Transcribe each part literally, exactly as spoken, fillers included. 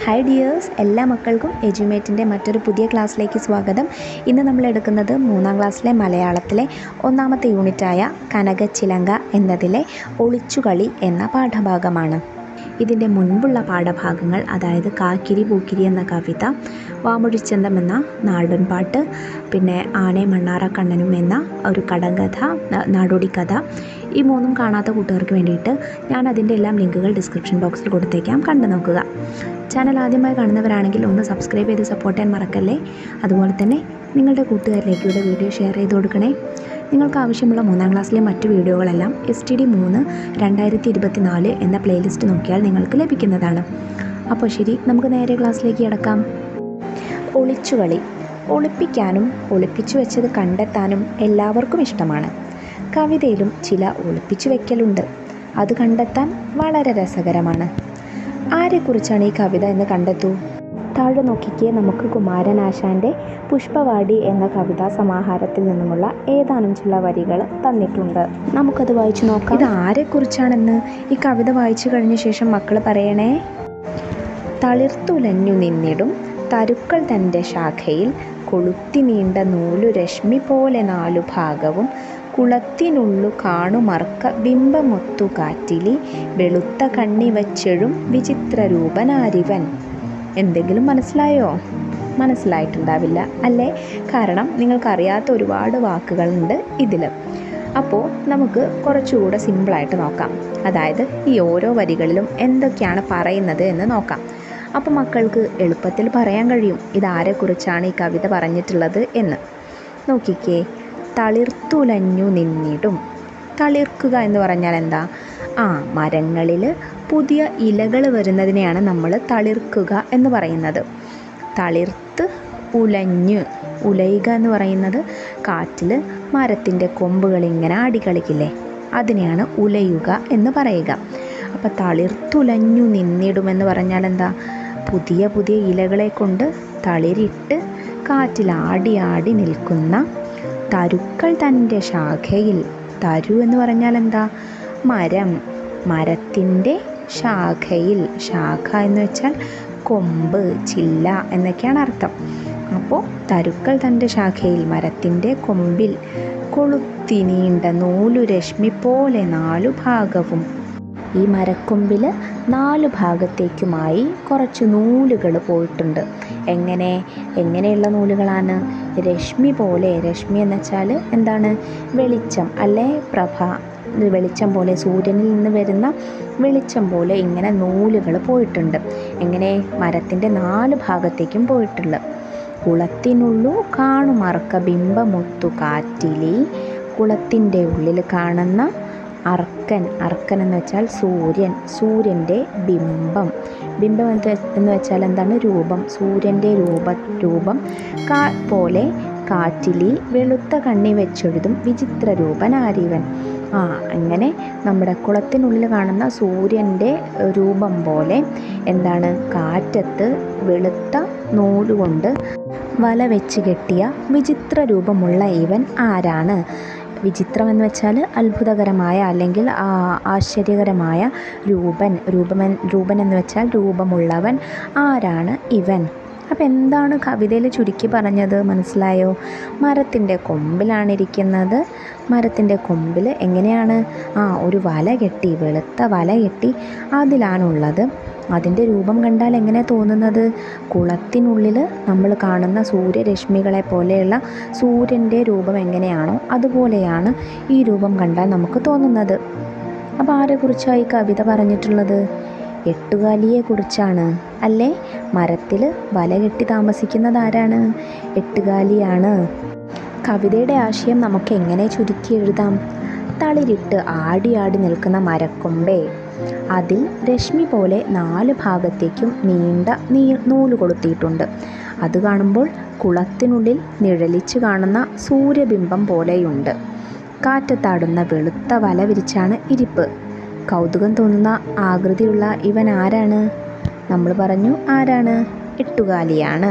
Hi dears, എല്ലാ മക്കൾക്കും എജ്യൂമേറ്റിൻ്റെ മറ്റൊരു പുതിയ ക്ലാസ്സിലേക്ക് സ്വാഗതം. ഇന്ന് നമ്മൾ എടുക്കുന്നത് മൂന്നാം ക്ലാസ്സിലെ മലയാളത്തിലെ ഒന്നാമത്തെ യൂണിറ്റായ കനകച്ചിലങ്ക എന്നതിലെ ഒളിച്ചുകളി എന്ന പാഠഭാഗമാണ്. ഇതിൻ്റെ മുൻപുള്ള പാഠഭാഗങ്ങൾ, അതായത് കാക്കിരി പൂക്കിരി എന്ന കവിത, വാമൊഴിച്ചന്തം എന്ന നാടൻപാട്ട്, പിന്നെ ആനെ മണ്ണാറക്കണ്ണനും എന്ന ഒരു കടങ്കഥ, നാടോടി കഥ, ഈ മൂന്നും കാണാത്ത കൂട്ടുകാർക്ക് വേണ്ടിയിട്ട് ഞാൻ അതിൻ്റെ എല്ലാം ലിങ്കുകൾ ഡിസ്ക്രിപ്ഷൻ ബോക്സിൽ കൊടുത്തേക്കാം, കണ്ടു നോക്കുക. ചാനൽ ആദ്യമായി കാണുന്നവരാണെങ്കിൽ ഒന്ന് സബ്സ്ക്രൈബ് ചെയ്ത് സപ്പോർട്ട് ചെയ്യാൻ മറക്കല്ലേ. അതുപോലെ തന്നെ നിങ്ങളുടെ കൂട്ടുകാരിലേക്ക് ഇവിടെ വീഡിയോ ഷെയർ ചെയ്ത് കൊടുക്കണേ. നിങ്ങൾക്ക് ആവശ്യമുള്ള മൂന്നാം ക്ലാസ്സിലെ മറ്റു വീഡിയോകളെല്ലാം എസ് ടി ഡി മൂന്ന് രണ്ടായിരത്തി ഇരുപത്തി നാല് എന്ന പ്ലേലിസ്റ്റ് നോക്കിയാൽ നിങ്ങൾക്ക് ലഭിക്കുന്നതാണ്. അപ്പോൾ ശരി, നമുക്ക് നേരെ ക്ലാസ്സിലേക്ക് കിടക്കാം. ഒളിച്ചുകളി. ഒളിപ്പിക്കാനും ഒളിപ്പിച്ചു വെച്ചത് കണ്ടെത്താനും എല്ലാവർക്കും ഇഷ്ടമാണ്. കവിതയിലും ചില ഒളിപ്പിച്ചു വെക്കലുണ്ട്. അത് കണ്ടെത്താൻ വളരെ രസകരമാണ്. ആരെക്കുറിച്ചാണ് ഈ കവിത എന്ന് കണ്ടെത്തൂ. താഴെ നോക്കിക്കേ, നമുക്ക് കുമാരനാശാൻ്റെ പുഷ്പവാടി എന്ന കവിതാ സമാഹാരത്തിൽ നിന്നുമുള്ള ഏതാനും ചില വരികൾ തന്നിട്ടുണ്ട്. നമുക്കത് വായിച്ചു നോക്കാം. ഇത് ആരെക്കുറിച്ചാണെന്ന് ഈ കവിത വായിച്ചു കഴിഞ്ഞ ശേഷം മക്കൾ പറയണേ. തളിർത്തുലഞ്ഞു നിന്നിടും തരുക്കൾ തൻ്റെ ശാഖയിൽ കൊളുത്തി നീണ്ട നൂലു രശ്മി പോലെ നാലു ഭാഗവും കുളത്തിനുള്ളു കാണുമർക്ക ബിംബമൊത്തു കാറ്റിലി വെളുത്ത കണ്ണി വച്ചെഴും വിചിത്രരൂപനാരിവൻ. എന്തെങ്കിലും മനസ്സിലായോ? മനസ്സിലായിട്ടുണ്ടാവില്ല അല്ലേ? കാരണം നിങ്ങൾക്കറിയാത്ത ഒരുപാട് വാക്കുകളുണ്ട് ഇതിൽ. അപ്പോൾ നമുക്ക് കുറച്ചുകൂടെ സിമ്പിളായിട്ട് നോക്കാം. അതായത് ഈ ഓരോ വരികളിലും എന്തൊക്കെയാണ് പറയുന്നത് എന്ന് നോക്കാം. അപ്പോൾ മക്കൾക്ക് എളുപ്പത്തിൽ പറയാൻ കഴിയും ഇതാരെക്കുറിച്ചാണ് ഈ കവിത പറഞ്ഞിട്ടുള്ളത് എന്ന്. നോക്കിക്കേ, തളിർത്തുലഞ്ഞു നിന്നിടും. തളിർക്കുക എന്ന് പറഞ്ഞാൽ എന്താ? ആ മരങ്ങളിൽ പുതിയ ഇലകൾ വരുന്നതിനെയാണ് നമ്മൾ തളിർക്കുക എന്ന് പറയുന്നത്. തളിർത്ത് ഉലഞ്ഞ്, ഉലയുക എന്ന് പറയുന്നത് കാറ്റിൽ മരത്തിൻ്റെ കൊമ്പുകൾ ഇങ്ങനെ ആടിക്കളിക്കില്ലേ, അതിനെയാണ് ഉലയുക എന്ന് പറയുക. അപ്പോൾ തളിർത്തുലഞ്ഞു നിന്നിടുമെന്ന് പറഞ്ഞാൽ എന്താ? പുതിയ പുതിയ ഇലകളെ കൊണ്ട് തളിരിട്ട് കാറ്റിൽ ആടി ആടി നിൽക്കുന്ന തരുക്കൾ തൻ്റെ ശാഖയിൽ. തരു എന്ന് പറഞ്ഞാൽ എന്താ? മരം. മരത്തിൻ്റെ ശാഖയിൽ. ശാഖ എന്ന് വെച്ചാൽ കൊമ്പ്, ചില്ല എന്നൊക്കെയാണ് അർത്ഥം. അപ്പോൾ തരുക്കൾ തൻ്റെ ശാഖയിൽ, മരത്തിൻ്റെ കൊമ്പിൽ കൊളുത്തി നീണ്ട നൂലു രശ്മി പോലെ നാലു ഭാഗവും. ഈ മരക്കൊമ്പിൽ നാല് ഭാഗത്തേക്കുമായി കുറച്ച് നൂലുകൾ പോയിട്ടുണ്ട്. എങ്ങനെ എങ്ങനെയുള്ള നൂലുകളാണ്? രശ്മി പോലെ. രശ്മി എന്ന് വെച്ചാൽ എന്താണ്? വെളിച്ചം അല്ലേ? പ്രഭ. വെളിച്ചം പോലെ, സൂര്യനിൽ നിന്ന് വരുന്ന വെളിച്ചം പോലെ ഇങ്ങനെ നൂലുകൾ പോയിട്ടുണ്ട്. എങ്ങനെ? മരത്തിൻ്റെ നാല് ഭാഗത്തേക്കും പോയിട്ടുള്ളത്. കുളത്തിനുള്ളു കാണുമറക്ക ബിംബമൊത്തു കാറ്റിലി. കുളത്തിൻ്റെ ഉള്ളിൽ കാണുന്ന അർക്കൻ. അർക്കൻ എന്ന് വെച്ചാൽ സൂര്യൻ. സൂര്യൻ്റെ ബിംബം. ബിംബം എന്ന് വെച്ചാൽ എന്താണ്? രൂപം. സൂര്യൻ്റെ രൂപ രൂപം കാ പോലെ കാറ്റിലി വെളുത്ത കണ്ണി വെച്ചെഴുതും വിചിത്ര രൂപനാരിവൻ. ആ അങ്ങനെ നമ്മുടെ കുളത്തിനുള്ളിൽ കാണുന്ന സൂര്യൻ്റെ രൂപം പോലെ എന്താണ്? കാറ്റത്ത് വെളുത്ത നൂലുകൊണ്ട് വല വെച്ച് കെട്ടിയ വിചിത്ര രൂപമുള്ള ഇവൻ ആരാണ്? വിചിത്രം എന്ന് വെച്ചാൽ അത്ഭുതകരമായ അല്ലെങ്കിൽ ആശ്ചര്യകരമായ രൂപൻ. രൂപമൻ രൂപൻ എന്ന് വെച്ചാൽ രൂപമുള്ളവൻ. ആരാണ് ഇവൻ? അപ്പോൾ എന്താണ് കവിതയിൽ ചുരുക്കി പറഞ്ഞത്? മനസ്സിലായോ? മരത്തിൻ്റെ കൊമ്പിലാണ് ഇരിക്കുന്നത്. മരത്തിൻ്റെ കൊമ്പിൽ എങ്ങനെയാണ്? ആ ഒരു വല കെട്ടി, വെളുത്ത വല കെട്ടി അതിലാണുള്ളത്. അതിൻ്റെ രൂപം കണ്ടാൽ എങ്ങനെ തോന്നുന്നത്? കുളത്തിനുള്ളിൽ നമ്മൾ കാണുന്ന സൂര്യരശ്മികളെ പോലെയുള്ള സൂര്യൻ്റെ രൂപം എങ്ങനെയാണോ അതുപോലെയാണ് ഈ രൂപം കണ്ടാൽ നമുക്ക് തോന്നുന്നത്. അപ്പോൾ ആരെക്കുറിച്ചാണ് ഈ കവിത പറഞ്ഞിട്ടുള്ളത്? എട്ടുകാലിയെക്കുറിച്ചാണ് അല്ലേ? മരത്തിൽ വല കെട്ടി താമസിക്കുന്നത് ആരാണ്? എട്ടുകാലിയാണ്. കവിതയുടെ ആശയം നമുക്ക് എങ്ങനെ ചുരുക്കി എഴുതാം? തളിരിട്ട് ആടി ആടി നിൽക്കുന്ന മരക്കൊമ്പേ, അതിൽ രശ്മി പോലെ നാല് ഭാഗത്തേക്കും നീണ്ട നീ നൂല് കൊളുത്തിയിട്ടുണ്ട്. അത് കാണുമ്പോൾ കുളത്തിനുള്ളിൽ നിഴലിച്ച് കാണുന്ന സൂര്യബിംബം പോലെയുണ്ട്. കാറ്റത്താടുന്ന വെളുത്ത വല വിരിച്ചാണ് ഇരിപ്പ്. കൗതുകം തോന്നുന്ന ആകൃതിയുള്ള ഇവൻ ആരാണ്? നമ്മൾ പറഞ്ഞു ആരാണ്? എട്ടുകാലിയാണ്.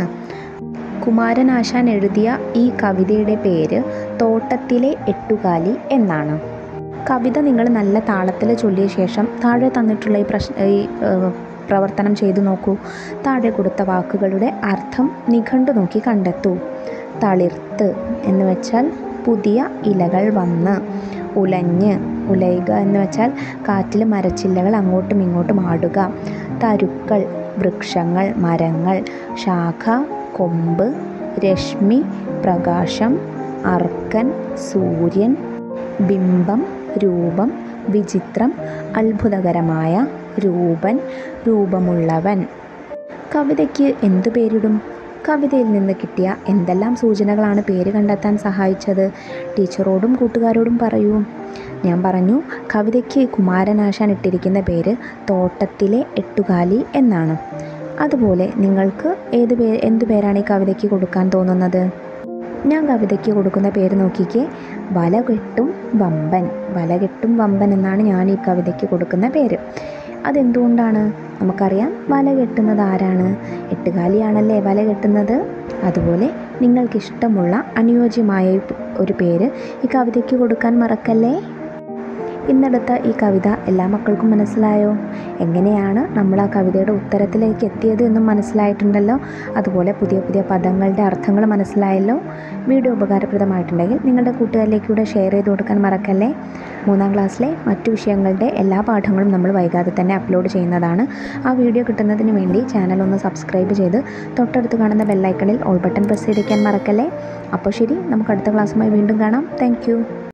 കുമാരനാശാൻ എഴുതിയ ഈ കവിതയുടെ പേര് തോട്ടത്തിലെ എട്ടുകാലി എന്നാണ്. കവിത നിങ്ങൾ നല്ല താളത്തിൽ ചൊല്ലിയ ശേഷം താഴെ തന്നിട്ടുള്ള ഈ പ്രശ്ന ഈ പ്രവർത്തനം ചെയ്തു നോക്കൂ. താഴെ കൊടുത്ത വാക്കുകളുടെ അർത്ഥം നിഘണ്ടു നോക്കി കണ്ടെത്തൂ. തളിർത്ത് എന്ന് വെച്ചാൽ പുതിയ ഇലകൾ വന്ന്. ഉലഞ്ഞ്, ഉലയുക എന്ന് വെച്ചാൽ കാറ്റിൽ മരച്ചില്ലകൾ അങ്ങോട്ടും ഇങ്ങോട്ടും ആടുക. തരുക്കൾ, വൃക്ഷങ്ങൾ, മരങ്ങൾ. ശാഖ, കൊമ്പ്. രശ്മി, പ്രകാശം. അർക്കൻ, സൂര്യൻ. ബിംബം, രൂപം. വിചിത്രം, അത്ഭുതകരമായ. രൂപൻ, രൂപമുള്ളവൻ. കവിതയ്ക്ക് എന്തു പേരിടും? കവിതയിൽ നിന്ന് കിട്ടിയ എന്തെല്ലാം സൂചനകളാണ് പേര് കണ്ടെത്താൻ സഹായിച്ചത്? ടീച്ചറോടും കൂട്ടുകാരോടും പറയൂ. ഞാൻ പറഞ്ഞു, കവിതയ്ക്ക് കുമാരനാശാൻ ഇട്ടിരിക്കുന്ന പേര് തോട്ടത്തിലെ എട്ടുകാലി എന്നാണ്. അതുപോലെ നിങ്ങൾക്ക് ഏത് പേ എന്തു പേരാണ് ഈ കവിതയ്ക്ക് കൊടുക്കാൻ തോന്നുന്നത്? ഞാൻ കവിതയ്ക്ക് കൊടുക്കുന്ന പേര് നോക്കിക്കേ, വലകെട്ടും വമ്പൻ. വലകെട്ടും വമ്പൻ എന്നാണ് ഞാൻ ഈ കവിതയ്ക്ക് കൊടുക്കുന്ന പേര്. അതെന്തുകൊണ്ടാണ്? നമുക്കറിയാം, വല കെട്ടുന്നത് ആരാണ്? എട്ടുകാലിയാണല്ലേ വല കെട്ടുന്നത്. അതുപോലെ നിങ്ങൾക്കിഷ്ടമുള്ള അനുയോജ്യമായ ഒരു പേര് ഈ കവിതയ്ക്ക് കൊടുക്കാൻ മറക്കല്ലേ. ഇന്നെടുത്ത ഈ കവിത എല്ലാ മക്കൾക്കും മനസ്സിലായോ? എങ്ങനെയാണ് നമ്മൾ ആ കവിതയുടെ ഉത്തരത്തിലേക്ക് എത്തിയത് എന്നും മനസ്സിലായിട്ടുണ്ടല്ലോ. അതുപോലെ പുതിയ പുതിയ പദങ്ങളുടെ അർത്ഥങ്ങൾ മനസ്സിലായല്ലോ. വീഡിയോ ഉപകാരപ്രദമായിട്ടുണ്ടെങ്കിൽ നിങ്ങളുടെ കൂട്ടുകാരിലേക്ക് കൂടെ ഷെയർ ചെയ്ത് കൊടുക്കാൻ മറക്കല്ലേ. മൂന്നാം ക്ലാസ്സിലെ മറ്റു വിഷയങ്ങളുടെ എല്ലാ പാഠങ്ങളും നമ്മൾ വൈകാതെ തന്നെ അപ്ലോഡ് ചെയ്യുന്നതാണ്. ആ വീഡിയോ കിട്ടുന്നതിന് വേണ്ടി ചാനൽ ഒന്ന് സബ്സ്ക്രൈബ് ചെയ്ത് തൊട്ടടുത്ത് കാണുന്ന ബെല്ലൈക്കണിൽ ഓൾ ബട്ടൺ പ്രസ് ചെയ്തിരിക്കാൻ മറക്കല്ലേ. അപ്പോൾ ശരി, നമുക്ക് അടുത്ത ക്ലാസ്സുമായി വീണ്ടും കാണാം. താങ്ക്